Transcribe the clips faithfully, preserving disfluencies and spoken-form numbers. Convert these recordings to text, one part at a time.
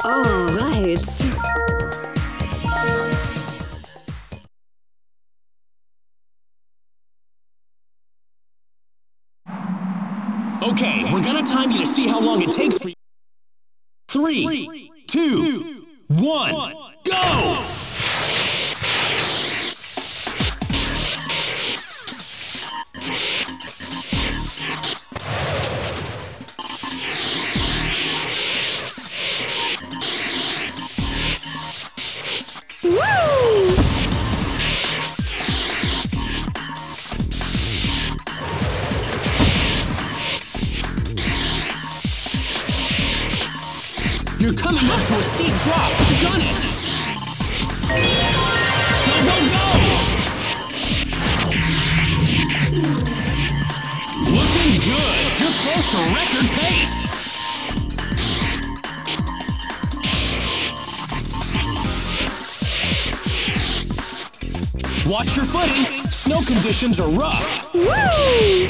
All right. Okay, we're gonna time you to see how long it takes for you. Three, two, one, go! Woo! You're coming up to a steep drop. Done it! Go, go, go! Looking good. You're close to record pace. Watch your footing. Snow conditions are rough. Woo!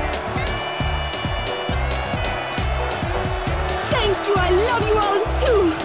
Thank you, I love you all too!